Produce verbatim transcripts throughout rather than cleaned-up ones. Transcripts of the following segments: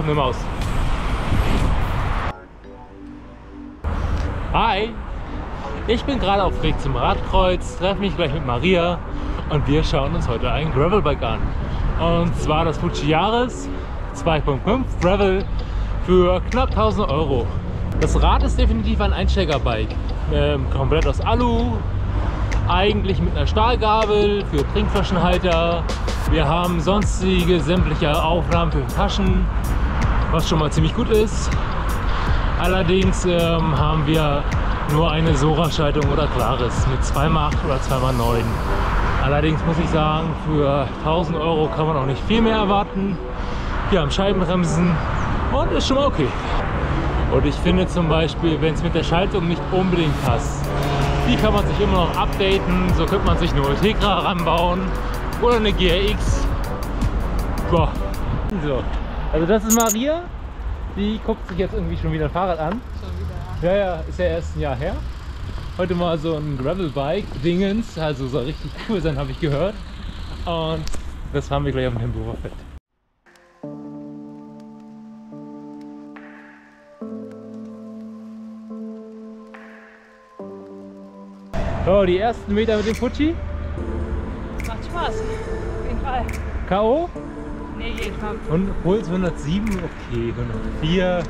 eine Maus. Hi, ich bin gerade auf dem Weg zum Radkreuz, treffe mich gleich mit Maria und wir schauen uns heute ein Gravelbike an. Und zwar das Fuji Yaris zwei Punkt fünf Gravel für knapp tausend Euro. Das Rad ist definitiv ein Einsteigerbike, ähm, komplett aus Alu, eigentlich mit einer Stahlgabel für Trinkflaschenhalter. Wir haben sonstige sämtliche Aufnahmen für Taschen, was schon mal ziemlich gut ist. Allerdings ähm, haben wir nur eine Sora-Schaltung oder Klares mit zwei mal acht oder zwei mal neun. Allerdings muss ich sagen, für tausend Euro kann man auch nicht viel mehr erwarten. Wir haben Scheibenbremsen und ist schon mal okay. Und ich finde zum Beispiel, wenn es mit der Schaltung nicht unbedingt passt, die kann man sich immer noch updaten. So könnte man sich eine Ultegra ranbauen oder eine G R X. Boah. So. Also das ist Maria. Die guckt sich jetzt irgendwie schon wieder ein Fahrrad an. Schon wieder? Ja, ja, ist ja erst ein Jahr her. Heute mal so ein Gravelbike-Dingens. Also soll richtig cool sein, habe ich gehört. Und das fahren wir gleich auf dem Tempelhofer Feld. So, die ersten Meter mit dem Fuji. Macht Spaß, auf jeden Fall. K O? Nee, jeden Tag. Und Puls hundertsieben, okay, hundertvier.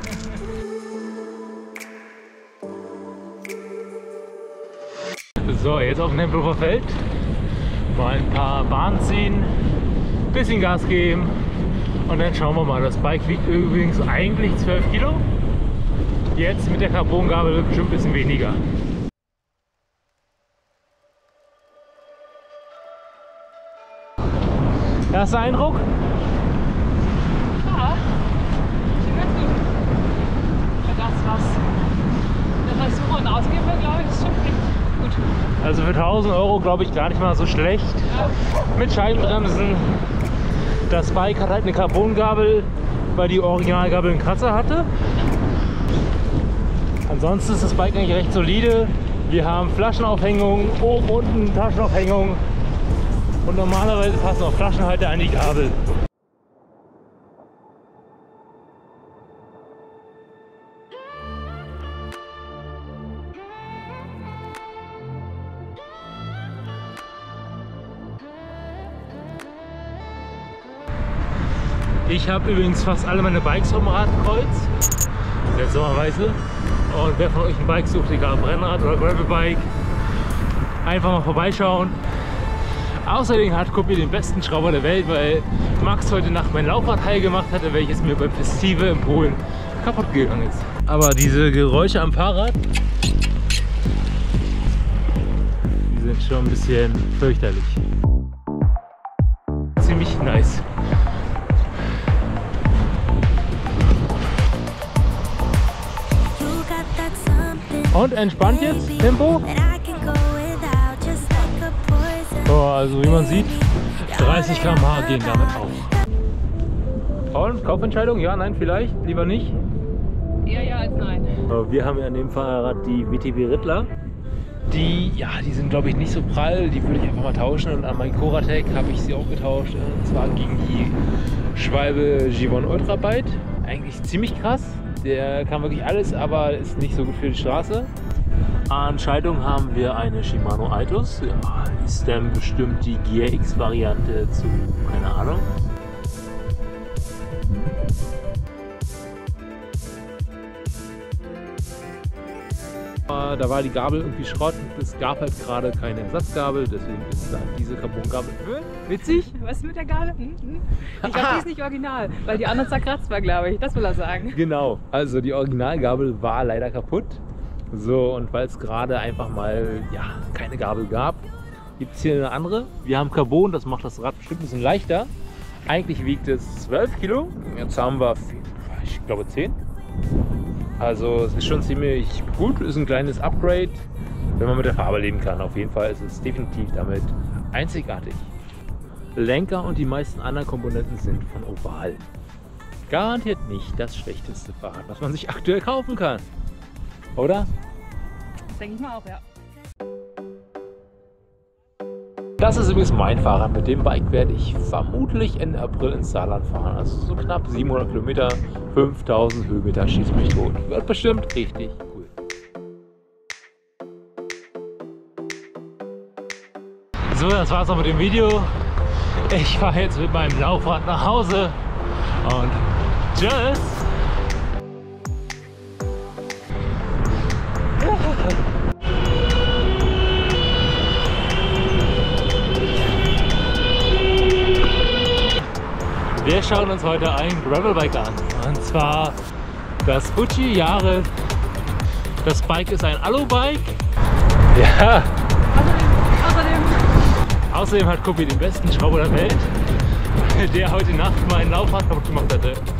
So, jetzt auf dem Tempelhofer Feld. Mal ein paar Bahnen ziehen, bisschen Gas geben und dann schauen wir mal. Das Bike wiegt übrigens eigentlich zwölf Kilo. Jetzt mit der Carbongabel bestimmt ein bisschen weniger. Erster Eindruck? Ja, schon ganz gut. Für das, was das ich suche und ausgebe, glaube ich, ist schon echt gut. Also für tausend Euro glaube ich gar nicht mal so schlecht. Ja. Mit Scheibenbremsen. Das Bike hat halt eine Carbongabel, weil die Originalgabel einen Kratzer hatte. Ansonsten ist das Bike eigentlich recht solide. Wir haben Flaschenaufhängung, oben unten Taschenaufhängung. Und normalerweise passen auch Flaschenhalter an die Gabel. Ich habe übrigens fast alle meine Bikes vom Radkreuz, seltsamerweise. Und wer von euch ein Bike sucht, egal ob Rennrad oder Gravelbike, einfach mal vorbeischauen. Außerdem hat Kuppi den besten Schrauber der Welt, weil Max heute Nacht mein Laufrad heil gemacht hatte, welches mir beim Festival in Polen kaputt gegangen ist. Aber diese Geräusche am Fahrrad, die sind schon ein bisschen fürchterlich. Ziemlich nice. Und entspannt jetzt, Tempo. So, also wie man sieht, dreißig Kilometer pro Stunde gehen damit auf. Paul, Kaufentscheidung? Ja, nein, vielleicht? Lieber nicht? Eher ja als nein. Wir haben ja an dem Fahrrad die W T B Riddler. Die, ja, die sind glaube ich nicht so prall, die würde ich einfach mal tauschen. Und an mein Coratec habe ich sie auch getauscht. Und zwar gegen die Schwalbe G eins Ultra Byte. Eigentlich ziemlich krass. Der kann wirklich alles, aber ist nicht so gut für die Straße. An Schaltung haben wir eine Shimano Altus. Ja, ist dann bestimmt die G R X-Variante zu, keine Ahnung. Da war die Gabel irgendwie Schrott und es gab halt gerade keine Ersatzgabel, deswegen ist dann diese Carbongabel. Witzig? Was ist mit der Gabel? Hm? Hm? Ich glaube, die ist nicht original, weil die andere zerkratzt war, glaube ich. Das will er sagen. Genau, also die Originalgabel war leider kaputt. So, und weil es gerade einfach mal ja, keine Gabel gab, gibt es hier eine andere. Wir haben Carbon, das macht das Rad bestimmt ein bisschen leichter. Eigentlich wiegt es zwölf Kilo, jetzt haben wir, ich glaube, zehn. Also es ist schon ziemlich gut, ist ein kleines Upgrade, wenn man mit der Farbe leben kann. Auf jeden Fall ist es definitiv damit einzigartig. Lenker und die meisten anderen Komponenten sind von Oval. Garantiert nicht das schlechteste Fahrrad, was man sich aktuell kaufen kann. Oder? Das denke ich mal auch, ja. Das ist übrigens mein Fahrrad. Mit dem Bike werde ich vermutlich Ende April ins Saarland fahren. Also so knapp siebenhundert Kilometer, fünftausend Höhenmeter, schießt mich tot. Wird bestimmt richtig cool. So, das war's auch mit dem Video. Ich fahre jetzt mit meinem Laufrad nach Hause und tschüss! Wir schauen uns heute ein Gravelbike an, und zwar das Fuji Yaris. Das Bike ist ein Alu-Bike. Ja. Außerdem, Außerdem hat Kobi den besten Schrauber der Welt, der heute Nacht mein Laufrad kaputt gemacht hatte.